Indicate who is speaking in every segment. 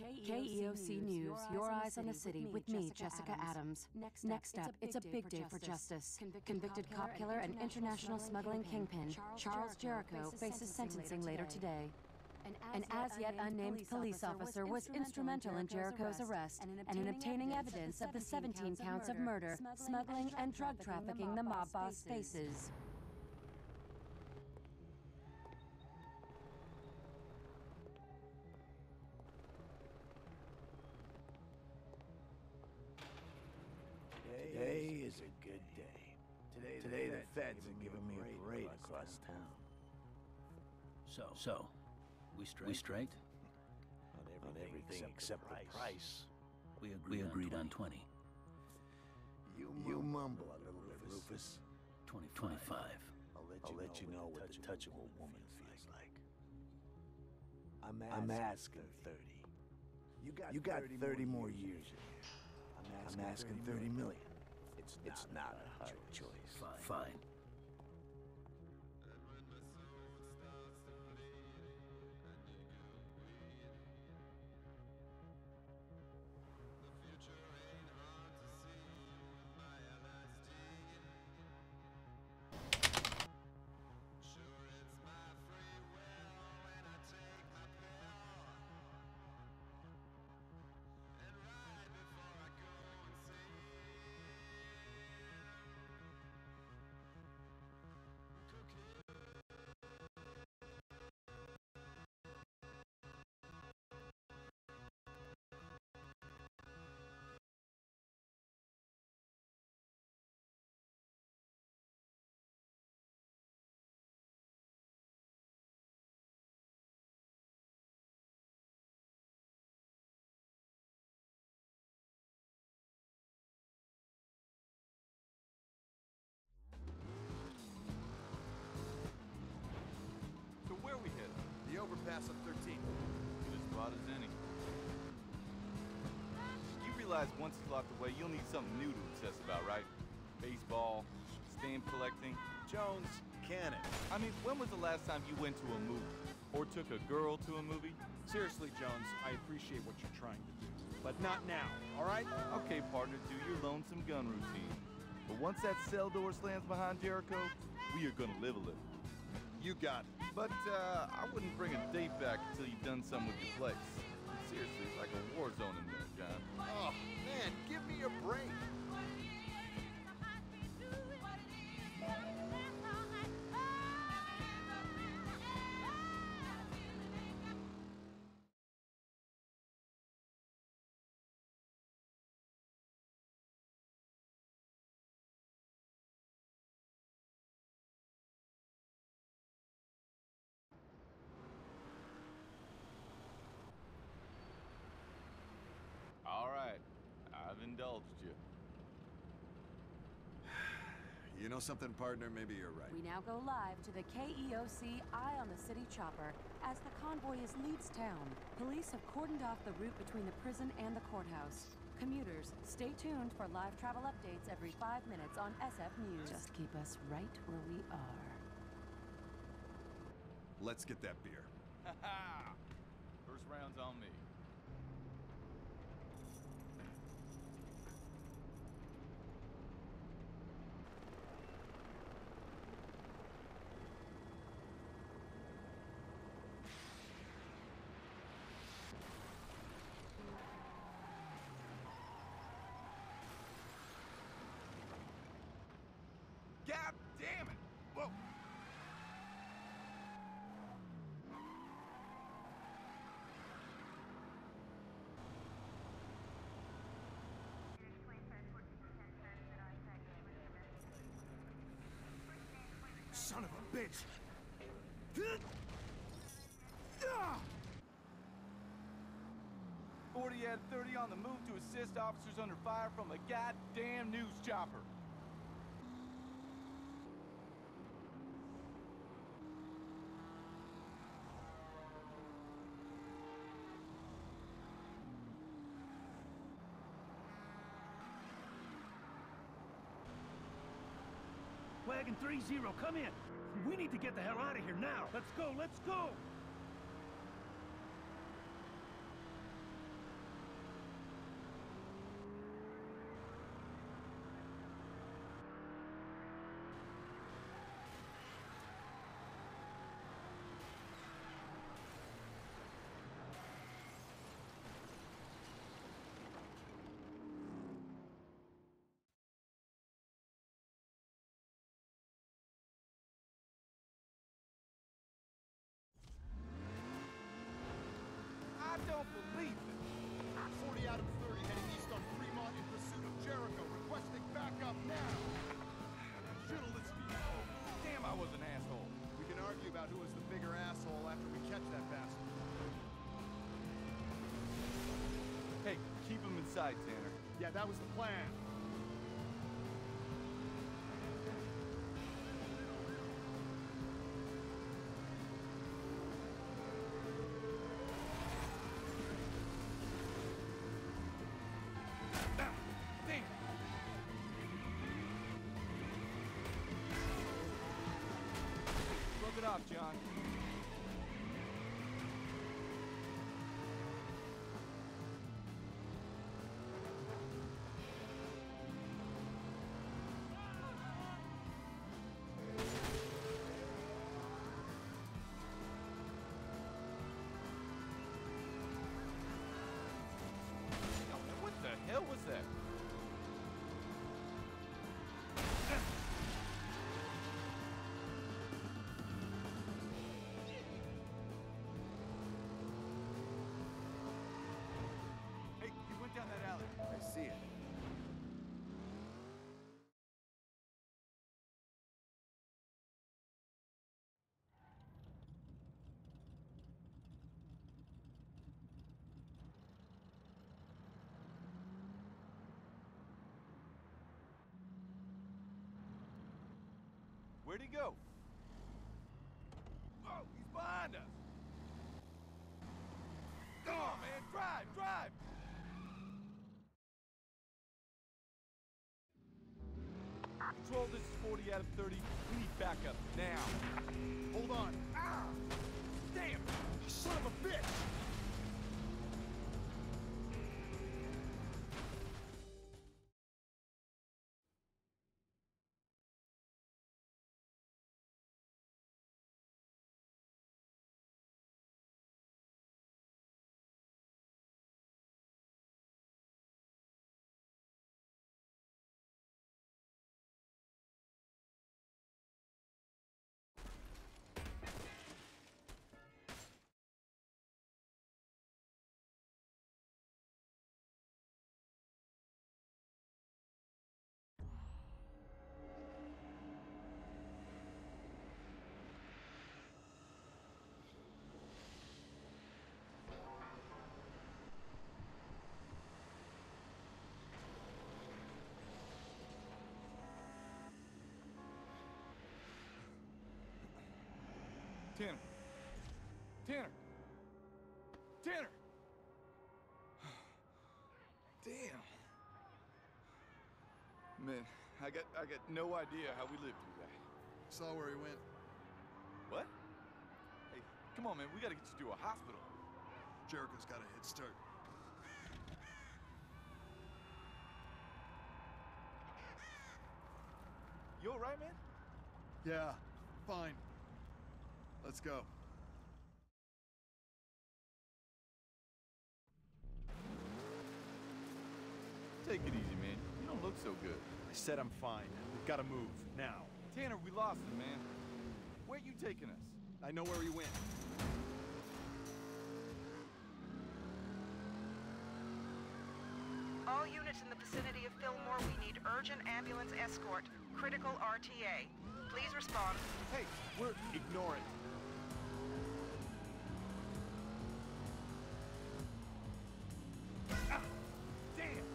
Speaker 1: KEOC News, your eyes on the city with me, Jessica Adams. Next up, it's a big day for justice. Convicted cop killer and international smuggling kingpin, Charles Jericho, faces sentencing later today. An as-yet unnamed police officer was instrumental in Jericho's arrest and in obtaining evidence of the 17 counts of murder, smuggling, and drug trafficking the mob boss faces.
Speaker 2: Today is a good day. Today the feds are giving me a parade across town.
Speaker 3: So, we straight?
Speaker 2: On everything except the price.
Speaker 3: We agreed on 20.
Speaker 2: You mumble a little bit, Rufus.
Speaker 3: 25.
Speaker 2: I'll let you know what the touchable woman feels like. I'm asking 30. You got 30 more years in here. I'm asking 30 million. It's not a hard choice.
Speaker 3: Fine.
Speaker 4: So where we headed? The overpass on 13. Good as spot as any. You realize once it's locked away, you'll need something new to obsess about, right? Baseball, stamp collecting.
Speaker 2: Jones, can it?
Speaker 4: I mean, when was the last time you went to a movie? Or took a girl to a movie?
Speaker 5: Seriously, Jones, I appreciate what you're trying to do. But not now, all right?
Speaker 4: Okay, partner, do your lonesome gun routine. But once that cell door slams behind Jericho, we are gonna live a little.
Speaker 5: You got it.
Speaker 4: But, I wouldn't bring a date back until you've done something with your place. Seriously, it's like a war zone in there, John.
Speaker 5: Oh, man, give me a break.
Speaker 4: All right, I've indulged you.
Speaker 5: You know something, partner? Maybe you're right.
Speaker 1: We now go live to the KEOC Eye on the City chopper as the convoy leaves town. Police have cordoned off the route between the prison and the courthouse. Commuters, stay tuned for live travel updates every 5 minutes on SF News. Just keep us right where we are.
Speaker 5: Let's get that beer.
Speaker 4: Ha ha! First round's on me. God damn it! Whoa!
Speaker 5: Son of a bitch!
Speaker 4: 40 had 30 on the move to assist officers under fire from a goddamn news chopper.
Speaker 6: Wagon 3-0, come in. We need to get the hell out of here now. Let's go, let's go!
Speaker 4: I was an asshole.
Speaker 5: We can argue about who was the bigger asshole after we catch that bastard.
Speaker 4: Hey, keep him inside, Tanner.
Speaker 5: Yeah, that was the plan.
Speaker 4: Damn! Plug it off, John. What the hell was that? Hey, you went down that alley.
Speaker 2: I see it.
Speaker 4: Where'd he go? Oh, he's behind us. Come on, man, drive, drive! Control, this is 40 out of 30. We need backup now.
Speaker 5: Hold on. Ah! Damn! Son of a bitch!
Speaker 4: Tanner. Tanner. Tanner. Damn. Man, I got no idea how we lived through that.
Speaker 5: Saw where he went.
Speaker 4: What? Hey, come on, man. We gotta get you to a hospital.
Speaker 5: Jericho's got a head start.
Speaker 4: You all right, man?
Speaker 5: Yeah, fine. Let's go.
Speaker 4: Take it easy, man. You don't look so good.
Speaker 5: I said I'm fine. We've got to move, now.
Speaker 4: Tanner, we lost him, man. Where you taking us?
Speaker 5: I know where he went.
Speaker 7: All units in the vicinity of Fillmore, we need urgent ambulance escort. Critical RTA. Please respond.
Speaker 5: Hey, ignore it.
Speaker 4: Ah, damn!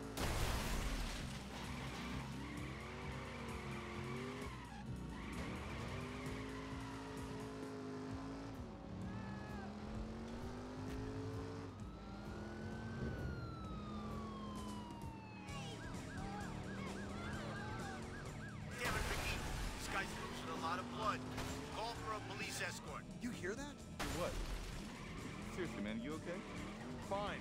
Speaker 8: Damn it, Ricky. This guy's losing a lot of blood. Call for a police escort.
Speaker 5: You hear that?
Speaker 4: What? Seriously, man, you okay?
Speaker 5: Fine.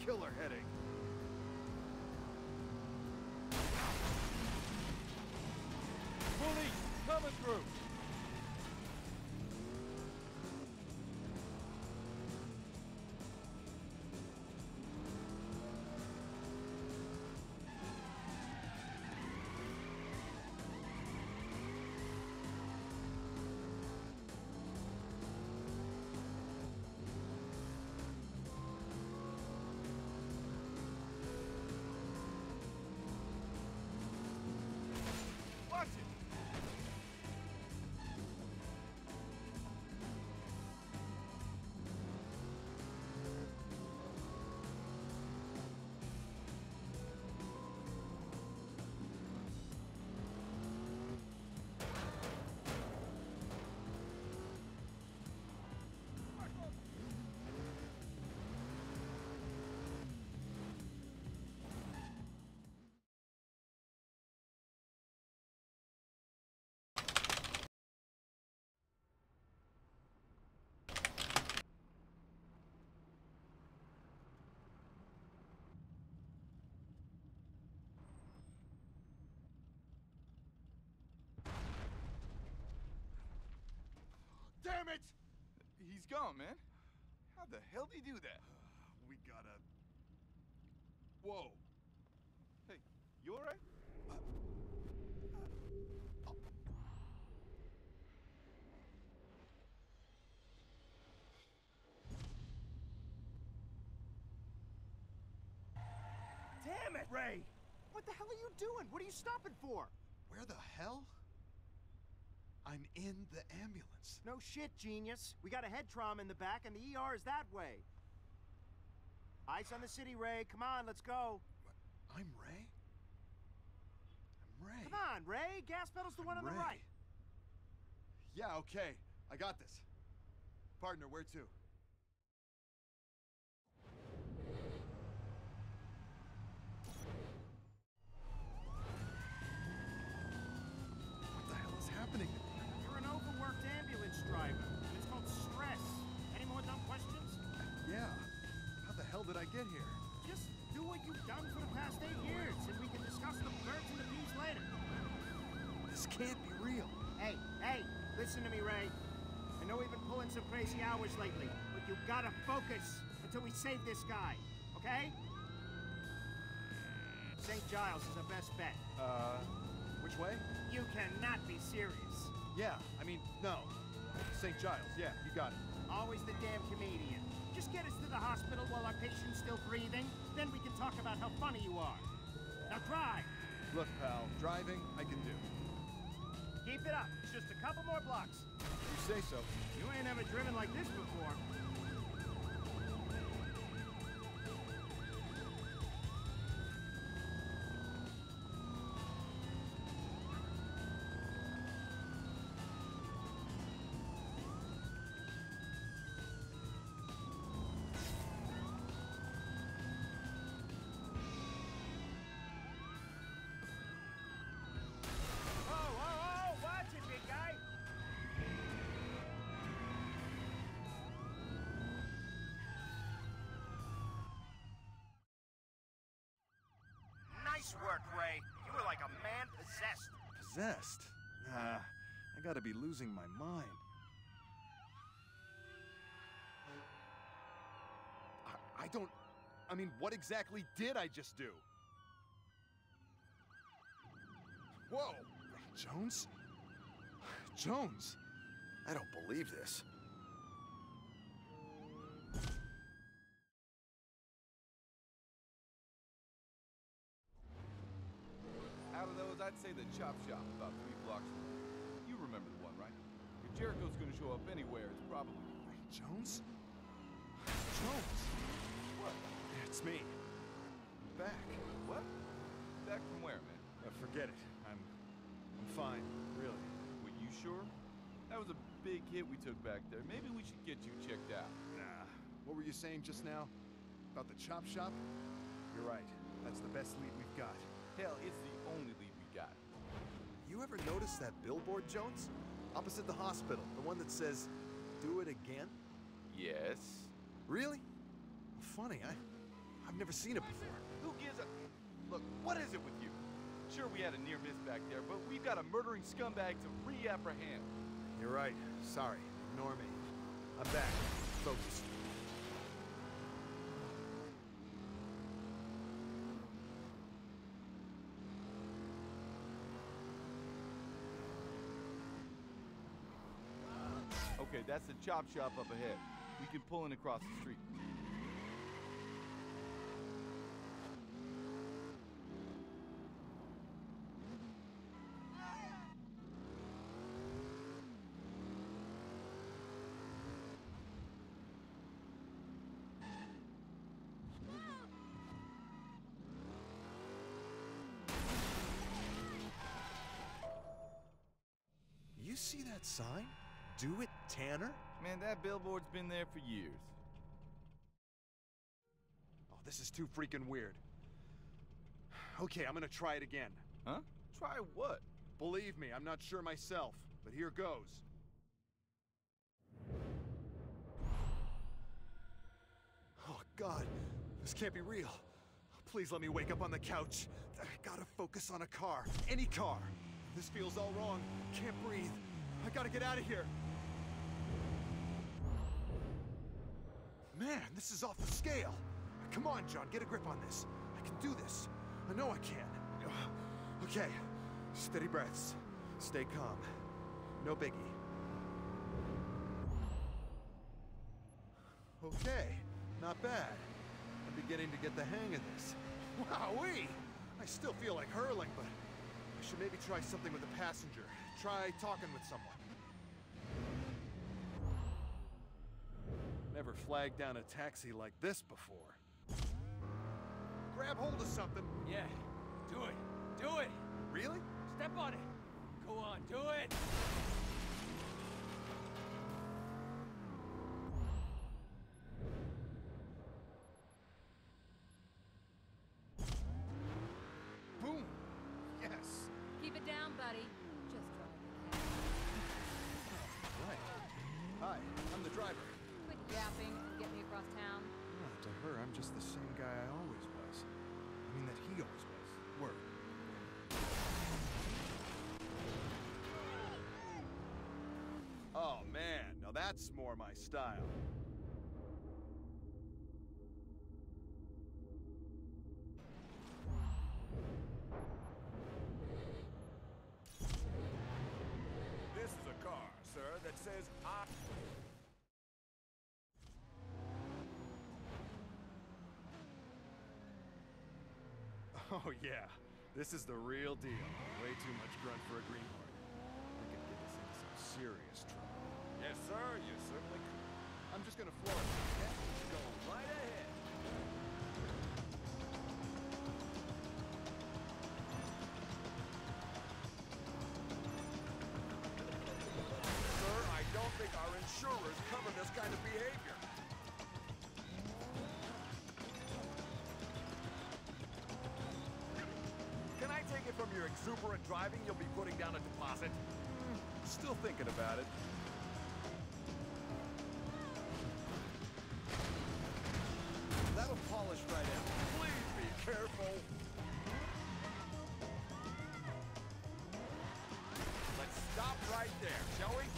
Speaker 5: killer headache.
Speaker 4: Police, coming through. Watch it.
Speaker 5: Damn it!
Speaker 4: He's gone, man. How the hell did he do that?
Speaker 5: We gotta... Whoa.
Speaker 4: Hey, you alright?
Speaker 6: Damn it, Ray!
Speaker 5: What the hell are you doing? What are you stopping for?
Speaker 9: Where the hell? I'm in the ambulance.
Speaker 5: No shit, genius. We got a head trauma in the back, and the ER is that way. Eyes on the city, Ray. Come on, let's go.
Speaker 9: I'm Ray? I'm Ray.
Speaker 5: Come on, Ray. Gas pedal's the one on the
Speaker 9: Ray.
Speaker 5: right.
Speaker 9: Yeah, okay. I got this. Partner, where to? What the hell is happening to me?
Speaker 5: You're an overworked ambulance driver. It's called stress. Any more dumb questions?
Speaker 9: Yeah. How the hell did I get here?
Speaker 5: Just do what you've done for the past 8 years, and we can discuss the birds and the bees later.
Speaker 9: This can't be real.
Speaker 5: Hey, listen to me, Ray. I know we've been pulling some crazy hours lately, but you gotta focus until we save this guy, okay? St. Giles is our best bet.
Speaker 9: Which way?
Speaker 5: You cannot be serious.
Speaker 9: Yeah, I mean, no. St. Giles, yeah, you got it.
Speaker 5: Always the damn comedian. Just get us to the hospital while our patient's still breathing, then we can talk about how funny you are. Now drive!
Speaker 9: Look, pal, driving, I can do.
Speaker 5: Keep it up. It's just a couple more blocks.
Speaker 9: You say so.
Speaker 5: You ain't ever driven like this before. Watch it, big guy! Nice work, Ray. You were like a man possessed.
Speaker 9: Possessed? Nah, I gotta be losing my mind. I mean, what exactly did I just do? Whoa! Jones? Jones?
Speaker 2: I don't believe this.
Speaker 4: Out of those, I'd say the chop shop about 3 blocks from here. You remember the one, right? If Jericho's gonna show up anywhere, it's probably...
Speaker 9: Jones? Jones?
Speaker 4: What?
Speaker 9: It's me. Back.
Speaker 4: What? Back from where, man?
Speaker 9: Forget it. I'm fine, really.
Speaker 4: Were you sure? That was a big hit we took back there. Maybe we should get you checked out.
Speaker 9: Nah. What were you saying just now? About the chop shop? You're right. That's the best lead we've got.
Speaker 4: Hell, it's the only lead we got.
Speaker 9: You ever notice that billboard, Jones? Opposite the hospital. The one that says, "Do it again"?
Speaker 4: Yes.
Speaker 9: Really? Funny, I I've never seen it before.
Speaker 4: Who gives a... Look, what is it with you? Sure, we had a near miss back there, but we've got a murdering scumbag to re-apprehend.
Speaker 9: You're right. Sorry. Ignore me. I'm back. Focused.
Speaker 4: Okay, that's the chop shop up ahead. We can pull in across the street.
Speaker 9: You see that sign? Do it, Tanner?
Speaker 4: Man, that billboard's been there for years.
Speaker 9: Oh, this is too freaking weird. Okay, I'm gonna try it again.
Speaker 4: Huh? Try what?
Speaker 9: Believe me, I'm not sure myself, but here goes. Oh, God. This can't be real. Please let me wake up on the couch. I gotta focus on a car. Any car. This feels all wrong. Can't breathe. I gotta get out of here. Man, this is off the scale. Come on, John, get a grip on this. I can do this. I know I can. Okay, steady breaths. Stay calm. No biggie. Okay, not bad. I'm beginning to get the hang of this. Wowee! I still feel like hurling, but I should maybe try something with a passenger. Try talking with someone. Never flagged down a taxi like this before. Grab hold of something.
Speaker 6: Yeah, do it. Do it.
Speaker 9: Really?
Speaker 6: Step on it. Go on, do it.
Speaker 9: Boom! Yes!
Speaker 10: Keep it down, buddy. Just drive.
Speaker 9: Right. Hi, I'm the driver.
Speaker 10: Quit yapping and get me across town.
Speaker 9: To her, I'm just the same guy I always was. I mean, that he always was. Word. Oh, man. Now that's more my style.
Speaker 11: This is a car, sir, that says I...
Speaker 9: Oh, yeah. This is the real deal. Way too much grunt for a greenhorn. We could get us into some serious trouble.
Speaker 11: Yes, sir, you certainly could.
Speaker 9: I'm just gonna floor it, okay?
Speaker 11: Go right ahead. Sir, I don't think our insurers cover this kind of behavior. Can I take it from your exuberant driving you'll be putting down a deposit?
Speaker 9: Still thinking about it.
Speaker 11: That'll polish right out. Please be careful. Let's stop right there, shall we?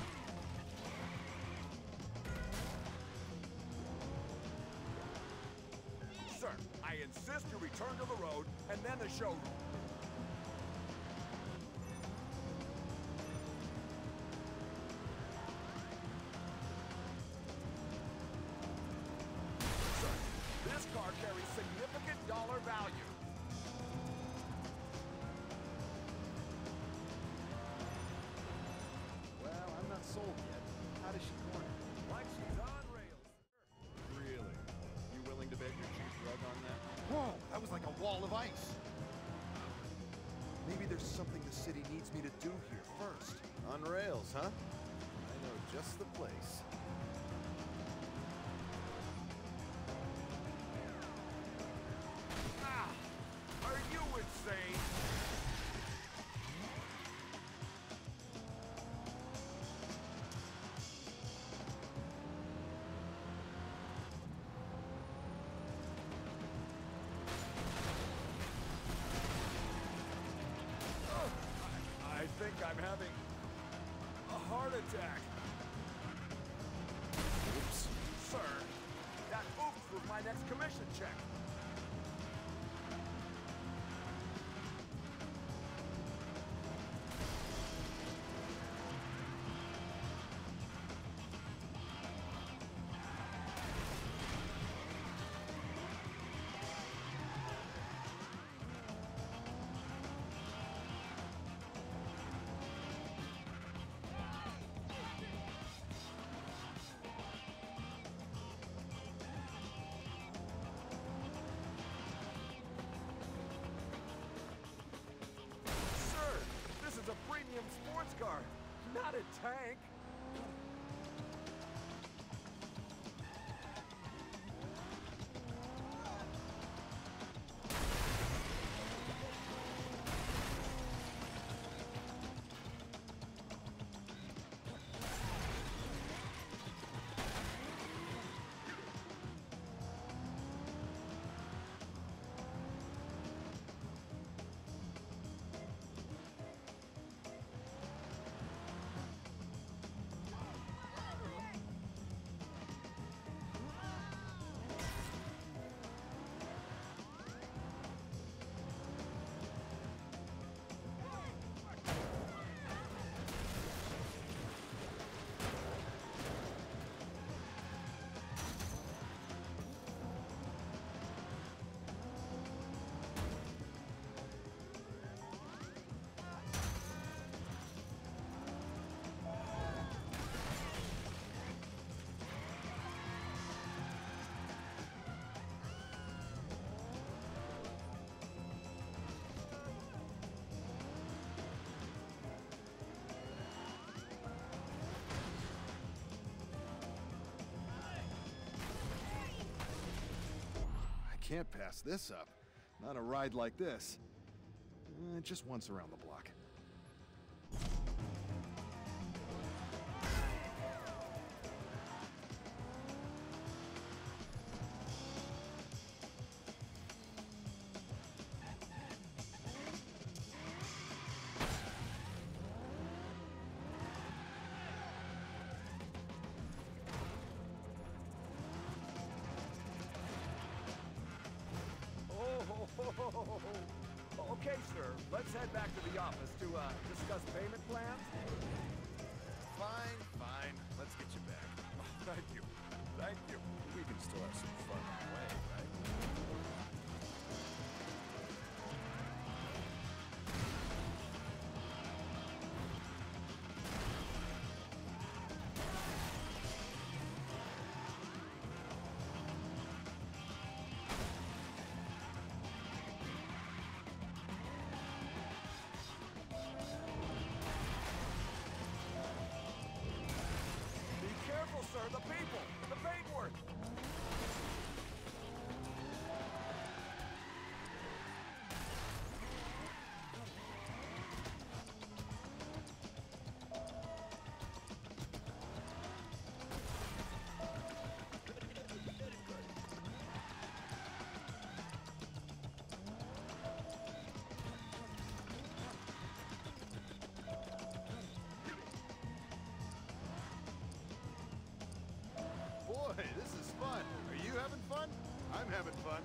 Speaker 11: Sir, I insist you return to the road and then the showroom. Sir, this car carries significant dollar value.
Speaker 9: Well, I'm not sold yet. How does she corner it?
Speaker 11: Like she's on rails.
Speaker 9: Really? You willing to bet your cheap rug on that? Whoa, that was like a wall of ice. Maybe there's something the city needs me to do here first. On rails, huh? I know just the place.
Speaker 11: Ah, are you insane? having a heart attack. Oops. Sir, that oops was my next commission check. A premium sports car, not a tank.
Speaker 9: Can't pass this up. Not a ride like this. Just once around the block.
Speaker 11: Okay, sir. Let's head back to the office to discuss payment plans.
Speaker 9: Fine, fine. Let's get you back.
Speaker 11: Oh, thank you. Thank you.
Speaker 9: We can still have some fun on the way, right?
Speaker 11: Sir, the people! The paintwork!
Speaker 9: Boy, this is fun. Are you having fun? I'm having fun.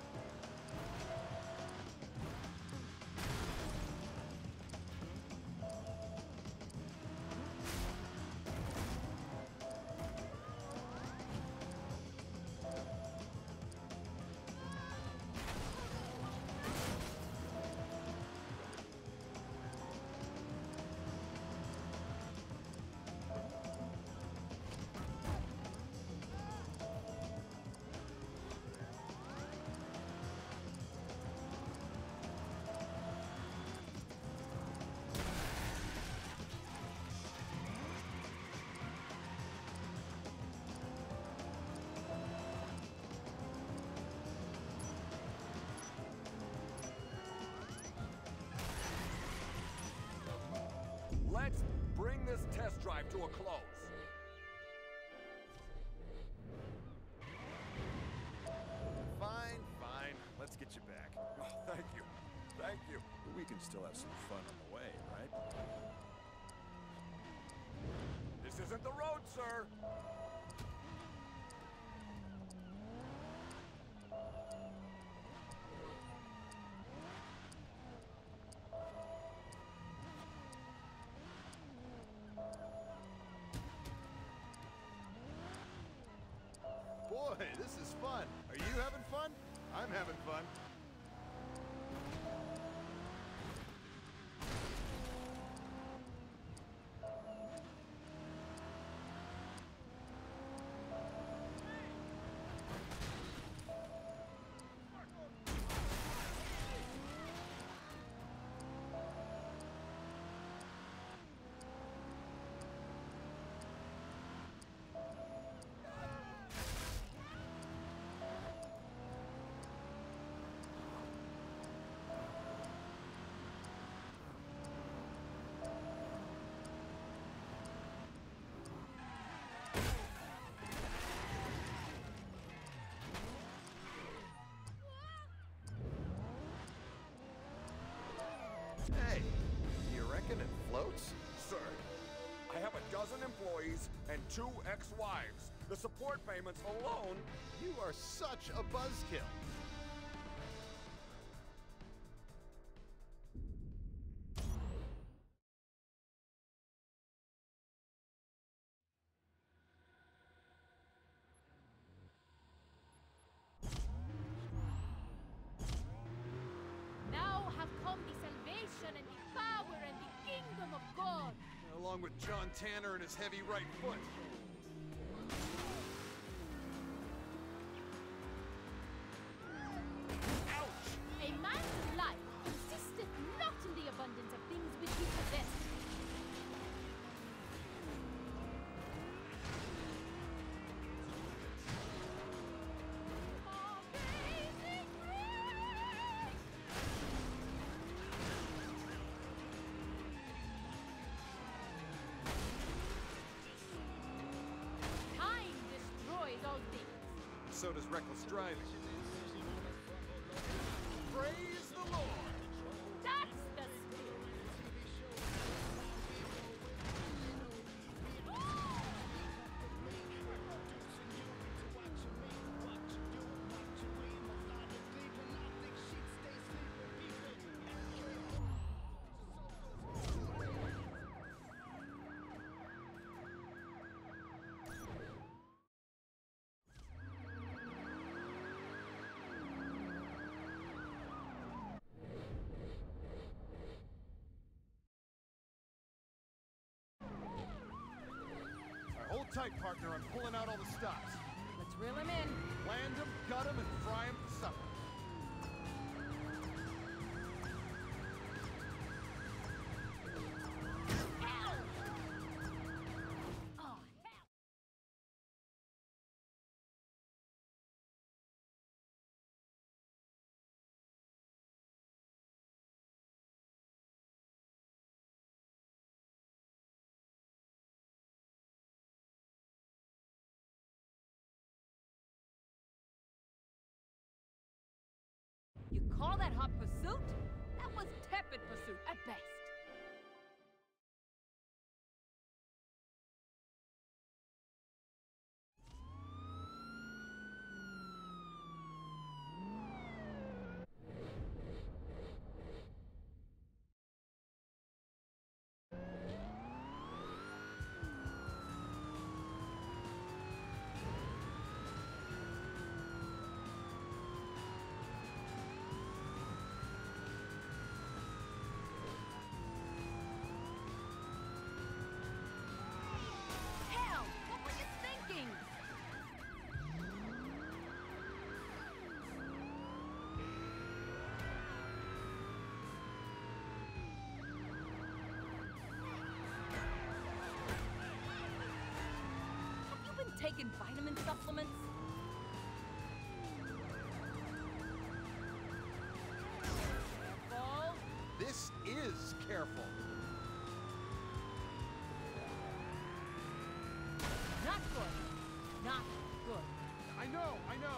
Speaker 9: Let's bring this test drive to a close. Fine, fine. Let's get you back.
Speaker 11: Oh, thank you. Thank you.
Speaker 9: We can still have some fun on the way, right?
Speaker 11: This isn't the road, sir.
Speaker 9: Boy, this is fun. Are you having fun? I'm having fun.
Speaker 11: Hey, you reckon it floats? Sir, I have a dozen employees and 2 ex-wives. The support payments alone...
Speaker 9: You are such a buzzkill.
Speaker 10: Now have come the salvation and the power and the kingdom of God.
Speaker 9: Along with John Tanner and his heavy right foot.
Speaker 11: Ouch!
Speaker 10: A man's life consisteth not in the abundance of things which he possessed. Amazing grace! Time destroys all things.
Speaker 9: So does reckless driving.
Speaker 11: Praise the Lord!
Speaker 10: That's the spirit.
Speaker 9: Hold tight, partner. I'm pulling out all the stops.
Speaker 10: Let's reel him in.
Speaker 9: Land him, gut him, and fry him for supper.
Speaker 10: Hell! Oh, hell! You call that hot pursuit? That was tepid pursuit at best. Hell! What were you thinking? Have you been taking vitamin supplements? Careful.
Speaker 9: This is careful.
Speaker 10: Not good. Not good.
Speaker 9: I know, I know.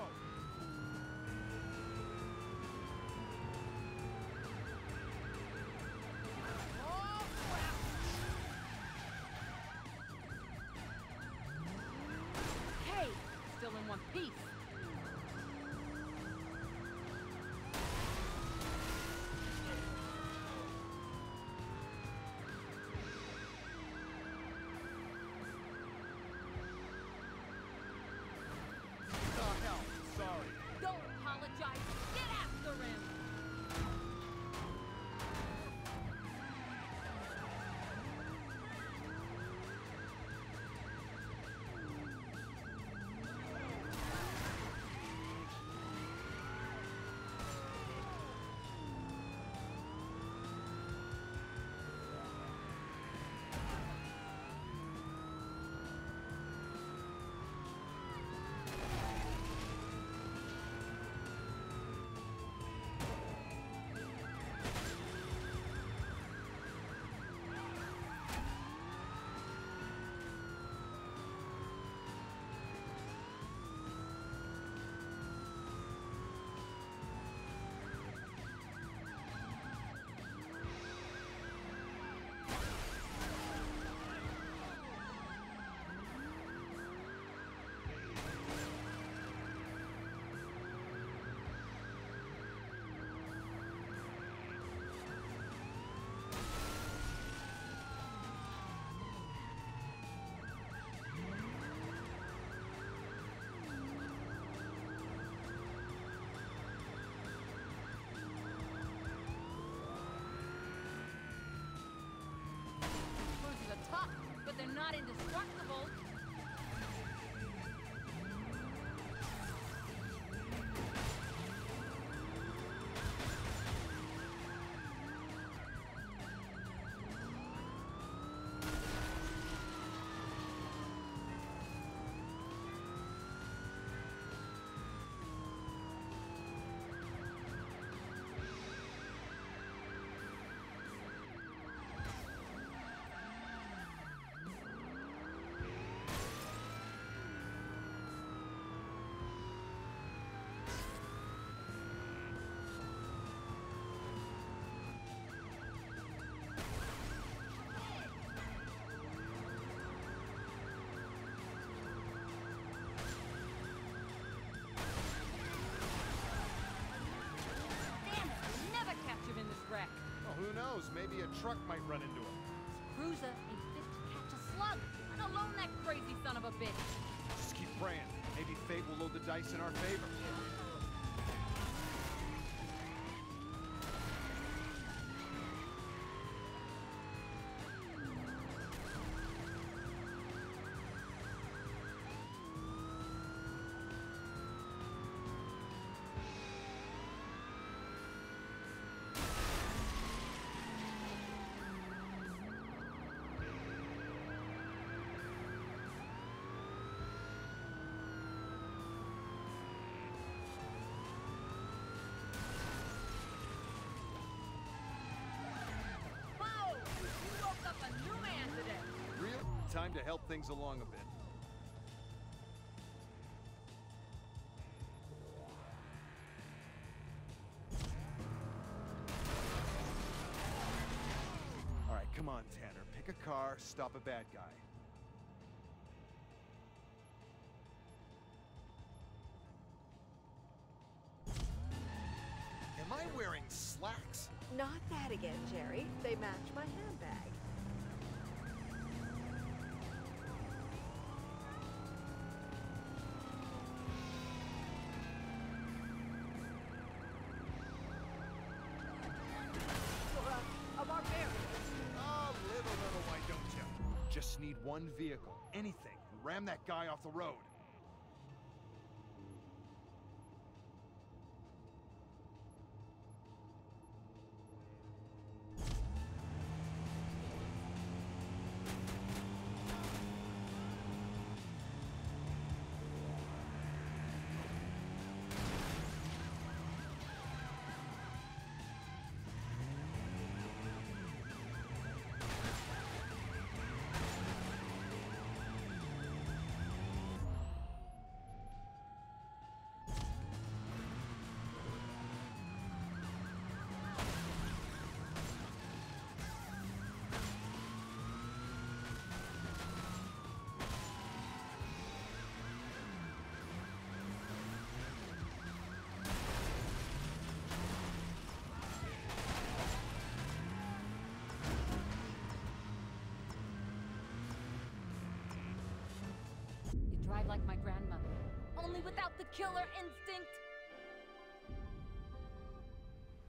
Speaker 10: Oh, crap! still in one piece.
Speaker 11: Sorry.
Speaker 10: Don't apologize. Get after him. Cruisers are tough, but they're not indestructible. Damn it, we'll never catch him in this wreck.
Speaker 9: Well, who knows? Maybe a truck might run into him.
Speaker 10: Cruiser ain't fit to catch a slug, let alone that crazy son of a bitch.
Speaker 9: Just keep praying. Maybe fate will load the dice in our favor.
Speaker 10: Whoa! You woke up a new man today.
Speaker 9: Real time to help things along a bit. All right, come on, Tanner. Pick a car, stop a bad guy. Am I wearing slacks?
Speaker 12: Not that again, Jerry. They match my handbag. You're a barbarian.
Speaker 9: Oh, little, why don't you? Just need one vehicle, anything, and ram that guy off the road.
Speaker 10: You drive like my grandmother, only without the killer instinct.